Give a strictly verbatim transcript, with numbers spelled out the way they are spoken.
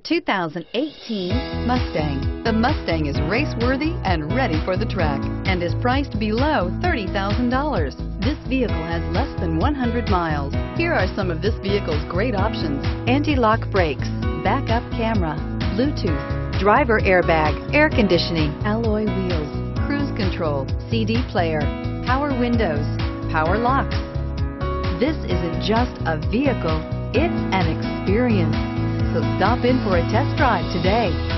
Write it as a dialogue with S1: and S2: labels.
S1: two thousand eighteen Mustang. The Mustang is race-worthy and ready for the track and is priced below thirty thousand dollars. This vehicle has less than one hundred miles. Here are some of this vehicle's great options: anti-lock brakes, backup camera, Bluetooth, driver airbag, air conditioning, alloy wheels, cruise control, C D player, power windows, power locks. This isn't just a vehicle, it's an experience. So stop in for a test drive today.